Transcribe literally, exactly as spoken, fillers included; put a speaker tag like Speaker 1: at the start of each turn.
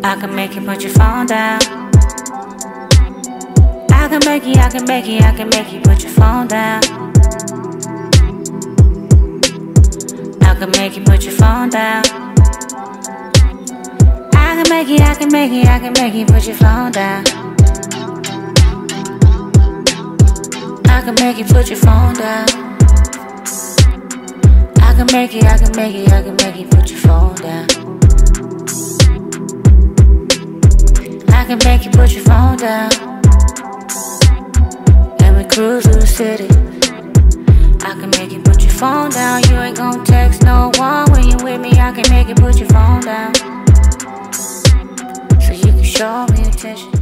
Speaker 1: I can make you put your phone down. I can make you, I can make you, I can make you put your phone down. I can make you put your phone down. I can make you, I can make you, I can make you put your phone down. I can make you put your phone down. I can make you, I can make you, I can make you put your phone down. I can make you put your phone down. And we cruise through the city. I can make you put your phone down. You ain't gon' text no one when you with me. I can make you put your phone down, so you can show me attention.